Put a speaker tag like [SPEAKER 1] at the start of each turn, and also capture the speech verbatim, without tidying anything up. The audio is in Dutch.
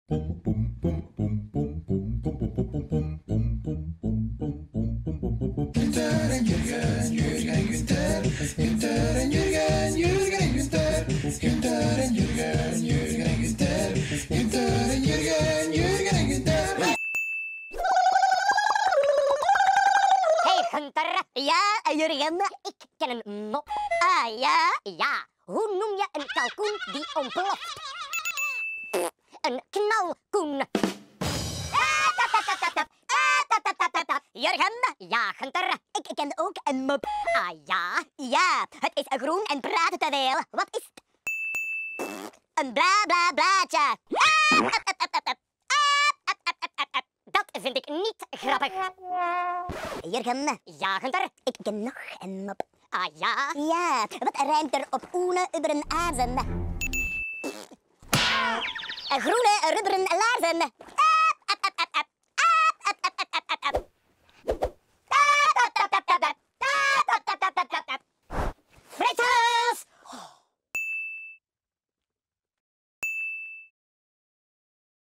[SPEAKER 1] Günther en Jurgen, Jurgen en Günther. Günther en Jurgen, Jurgen en Günther. Günther en Jurgen, Jurgen en Günther. Günther en Jurgen, Jurgen en Günther.
[SPEAKER 2] Hey Gunther, ja, Jurgen, ik ken een mop. Ah ja, ja. Hoe noem je een kalkoen die ontploft? Pff, een knalkoen. Ah, tap, tap, tap, tap, tap. Ah, tap, tap, tap, tap, tap. Jurgen, ja, Gunther, ik ken ook een mop. Ah ja, ja, het is groen en praat te veel. Wat is het? Pff, een bla bla blaadje. Ah, tap, tap, tap, tap, tap. Ah, tap, tap, tap, tap, tap. Dat vind ik niet grappig. Jurgen, ja, Gunther, ik ken nog een mop. Ah ja? Ja, wat rijmt er op oene ubberen aarzen? Groene rubberen laarzen.